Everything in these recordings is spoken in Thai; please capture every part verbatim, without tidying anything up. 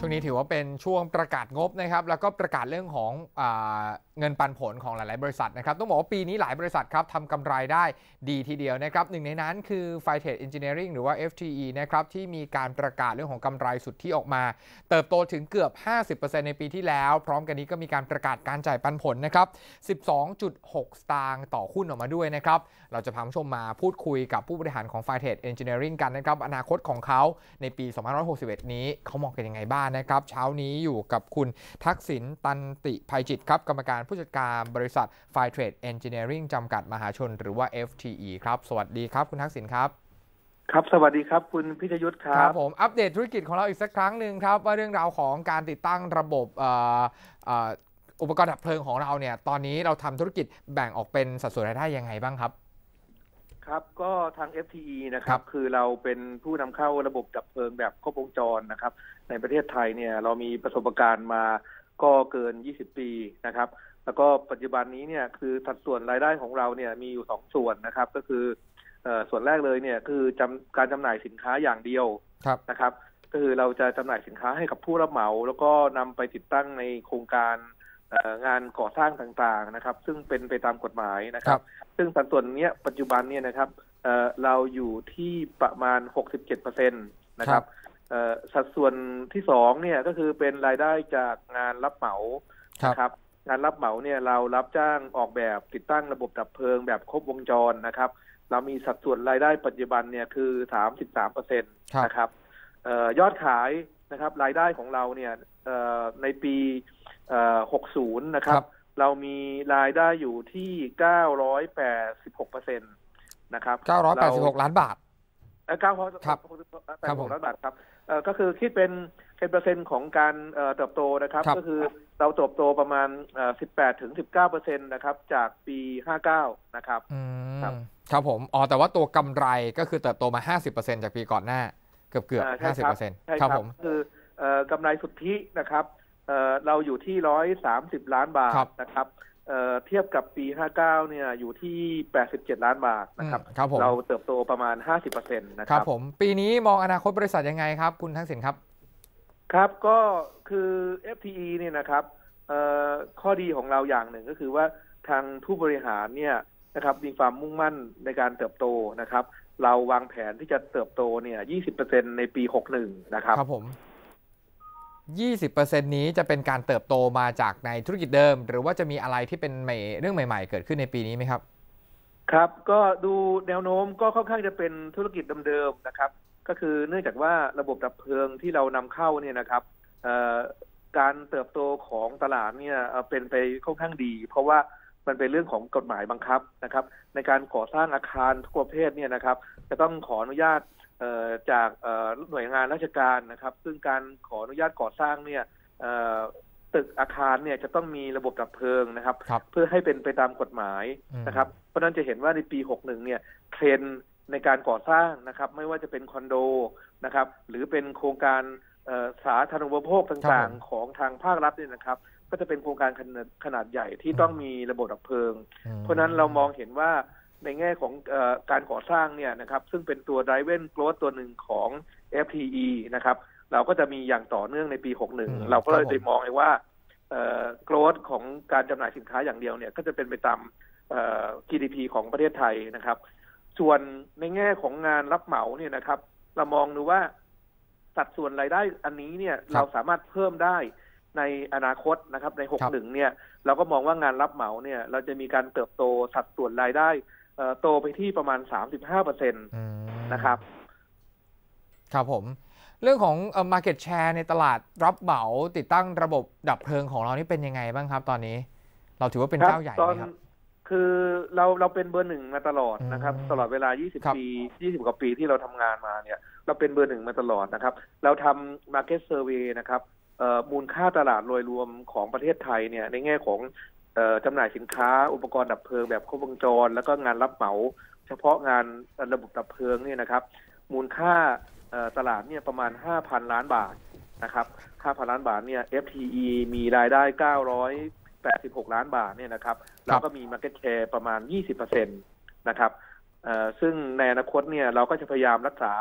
ช่วงนี้ถือว่าเป็นช่วงประกาศงบนะครับแล้วก็ประกาศเรื่องของอ่าเงินปันผลของหลายๆบริษัทนะครับต้องบอกว่าปีนี้หลายบริษัทครับทำกำไรได้ดีทีเดียวนะครับหนึ่งในนั้นคือ Fitrate Engineering หรือว่า เอฟ ที อี นะครับที่มีการประกาศเรื่องของกำไรสุทธิออกมาเติบโตถึงเกือบ ห้าสิบเปอร์เซ็นต์ ในปีที่แล้วพร้อมกันนี้ก็มีการประกาศการจ่ายปันผลนะครับ สิบสองจุดหก สตางค์ต่อหุ้นออกมาด้วยนะครับเราจะพาผู้ชมมาพูดคุยกับผู้บริหารของ Fitrate Engineering กันนะครับอนาคตของเขาในปีสองพันห้าร้อยหกสิบเอ็ดนี้เขามองกันยังไงบ้างนะครับเช้านี้อยู่กับคุณทักษิณตันติภัยจิตครับกรรมการผู้จัดการบริษัท Fitrate Engineering จำกัดมหาชนหรือว่า เอฟ ที อี ครับสวัสดีครับคุณทักษิณครับครับสวัสดีครับคุณพิชยุทธครับครับผมอัปเดตธุรกิจของเราอีกสักครั้งหนึ่งครับว่าเรื่องราวของการติดตั้งระบบอุปกรณ์ดับเพลิงของเราเนี่ยตอนนี้เราทำธุรกิจแบ่งออกเป็นสัดส่วนรายได้ยังไงบ้างครับครับก็ทาง เอฟ ที อี นะครับคือเราเป็นผู้นำเข้าระบบดับเพลิงแบบครบวงจรนะครับในประเทศไทยเนี่ยเรามีประสบการณ์มาก็เกินยี่สิบปีนะครับแล้วก็ปัจจุบันนี้เนี่ยคือสัดส่วนรายได้ของเราเนี่ยมีอยู่สองส่วนนะครับก็คือส่วนแรกเลยเนี่ยคือจำการจำหน่ายสินค้าอย่างเดียวนะครับก็คือเราจะจำหน่ายสินค้าให้กับผู้รับเหมาแล้วก็นำไปติดตั้งในโครงการงานก่อสร้างต่างๆนะครับซึ่งเป็นไปตามกฎหมายนะครับซึ่งสัดส่วนนี้ปัจจุบันเนี่ยนะครับเอ่อเราอยู่ที่ประมาณ หกสิบเจ็ดเปอร์เซ็นต์ นะครับเอ่อสัดส่วนที่สองเนี่ยก็คือเป็นรายได้จากงานรับเหมานะครับงานรับเหมาเนี่ยเรารับจ้างออกแบบติดตั้งระบบดับเพลิงแบบครบวงจรนะครับเรามีสัดส่วนรายได้ปัจจุบันเนี่ยคือ สามสิบสามเปอร์เซ็นต์ นะครับเอ่อยอดขายนะครับรายได้ของเราเนี่ยเอ่อในปีเอ่อหกสิบนะครับเรามีรายได้อยู่ที่เก้าร้อยแปดสิบหกเปอร์เซ็นต์นะครับเก้าร้อยแปดสิบหกล้านบาทเอ่อเก้าร้อยแปดสิบหกล้านบาทครับเอ่อก็คือคิดเป็นเป็นเปอร์เซ็นต์ของการเอ่อเติบโตนะครับก็คือเราเติบโตประมาณเอ่อ สิบแปดถึงสิบเก้าเปอร์เซ็นต์ นะครับจากปีห้าเก้านะครับครับครับผมอ๋อแต่ว่าตัวกำไรก็คือเติบโตมา ห้าสิบเปอร์เซ็นต์ จากปีก่อนหน้าเกือบเกือบ ห้าสิบเปอร์เซ็นต์ครับผมคือเอ่อกำไรสุทธินะครับเอ่อเราอยู่ที่หนึ่งร้อยสามสิบล้านบาทนะครับเอ่อเทียบกับปีห้าสิบเก้าเนี่ยอยู่ที่แปดสิบเจ็ดล้านบาทนะครับเราเติบโตประมาณ ห้าสิบเปอร์เซ็นต์ นะครับครับผมปีนี้มองอนาคตบริษัทยังไงครับคุณทักษิณครับครับก็คือ เอฟ ที อี เนี่ยนะครับเอ่อข้อดีของเราอย่างหนึ่งก็คือว่าทางผู้บริหารเนี่ยนะครับมีความมุ่งมั่นในการเติบโตนะครับเราวางแผนที่จะเติบโตเนี่ย ยี่สิบเปอร์เซ็นต์ ในปีหกสิบเอ็ดนะครับครับผมยี่สิบเปอร์เซ็นต์ นี้จะเป็นการเติบโตมาจากในธุรกิจเดิมหรือว่าจะมีอะไรที่เป็นใหม่เรื่องใหม่ๆเกิดขึ้นในปีนี้ไหมครับครับก็ดูแนวโน้มก็ค่อนข้างจะเป็นธุรกิจเดิมๆนะครับก็คือเนื่องจากว่าระบบดับเพลิงที่เรานำเข้าเนี่ยนะครับการเติบโตของตลาดเนี่ยเป็นไปค่อนข้างดีเพราะว่ามันเป็นเรื่องของกฎหมายบังคับนะครับในการก่อสร้างอาคารทุกประเภทเนี่ยนะครับจะต้องขออนุญาตจากหน่วยงานราชการนะครับซึ่งการขออนุญาตก่อสร้างเนี่ยตึกอาคารเนี่ยจะต้องมีระบบดับเพลิงนะครับเพื่อให้เป็นไปตามกฎหมายนะครับเพราะนั้นจะเห็นว่าในปีหกสิบเอ็ดเนี่ยเทรนด์ในการก่อสร้างนะครับไม่ว่าจะเป็นคอนโดนะครับหรือเป็นโครงการสาธารณูปโภคต่างๆของทางภาครัฐเนี่ยนะครับก็จะเป็นโครงการขนาดใหญ่ที่ต้องมีระบบดับเพลิงเพราะนั้นเรามองเห็นว่าในแง่ของเอ่อการก่อสร้างเนี่ยนะครับซึ่งเป็นตัว driven growth ตัวหนึ่งของ เอฟ ที อี นะครับเราก็จะมีอย่างต่อเนื่องในปีหกสิบเอ็ดเราก็เลยมองเลยว่าเอ่อ growth ของการจำหน่ายสินค้าอย่างเดียวเนี่ยก็จะเป็นไปตามเอ่อ จี ดี พี ของประเทศไทยนะครับส่วนในแง่ของงานรับเหมาเนี่ยนะครับเรามองดูว่าสัดส่วนรายได้อันนี้เนี่ยเราสามารถเพิ่มได้ในอนาคตนะครับในหกสิบเอ็ดเนี่ยเราก็มองว่างานรับเหมาเนี่ยเราจะมีการเติบโตสัดส่วนรายได้โตไปที่ประมาณ สามสิบห้าเปอร์เซ็นต์ นะครับครับผมเรื่องของเอ่อ market share ในตลาดรับเหมาติดตั้งระบบดับเพลิงของเรานี่เป็นยังไงบ้างครับตอนนี้เราถือว่าเป็นเจ้าใหญ่ไหมครับคือเราเราเป็นเบอร์หนึ่งมาตลอดนะครับตลอดเวลายี่สิบปียี่สิบกว่าปีที่เราทำงานมาเนี่ยเราเป็นเบอร์หนึ่งมาตลอดนะครับเราทำ market survey นะครับมูลค่าตลาดโดยรวมของประเทศไทยเนี่ยในแง่ของจำหน่ายสินค้าอุปกรณ์ดับเพลิงแบบครบวงจรแล้วก็งานรับเหมาเฉพาะงานระบบดับเพลิงเนี่ยนะครับมูลค่าตลาดเนี่ยประมาณ ห้าพัน ล้านบาทนะครับ ห้าพัน ล้านบาทเนี่ย เอฟ ที อี มีรายได้เก้าร้อยแปดสิบหกล้านบาทเนี่ยนะครับแล้วก็มี market share ประมาณ ยี่สิบเปอร์เซ็นต์ นะครับซึ่งในอนาคตเนี่ยเราก็จะพยายามรักษา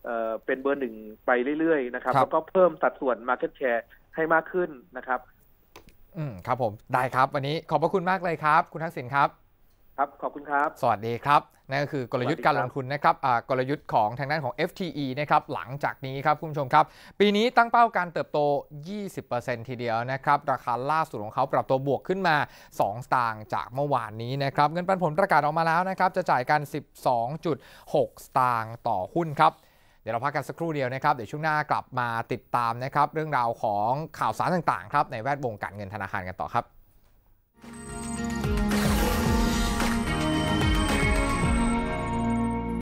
เอ่อเป็นเบอร์หนึ่งไปเรื่อยๆนะครับครับแล้วก็เพิ่มสัดส่วน market share ให้มากขึ้นนะครับอืมครับผมได้ครับวันนี้ขอบพระคุณมากเลยครับคุณทักษิณครับครับขอบคุณครับสวัสดีครับนั่นก็คือกลยุทธ์การลงทุนนะครับอ่ากลยุทธ์ของทางด้านของ เอฟ ที อี นะครับหลังจากนี้ครับคุณผู้ชมครับปีนี้ตั้งเป้าการเติบโต ยี่สิบเปอร์เซ็นต์ ทีเดียวนะครับราคาล่าสุดของเขาปรับตัวบวกขึ้นมาสองสตางค์จากเมื่อวานนี้นะครับเงินปันผลประกาศออกมาแล้วนะครับจะจ่ายกัน สิบสองจุดหก สตางค์ต่อหุ้นครับเดี๋ยวเราพักกันสักครู่เดียวนะครับเดี๋ยวช่วงหน้ากลับมาติดตามนะครับเรื่องราวของข่าวสารต่างๆครับในแวดวงการเงินธนาคารกันต่อครับ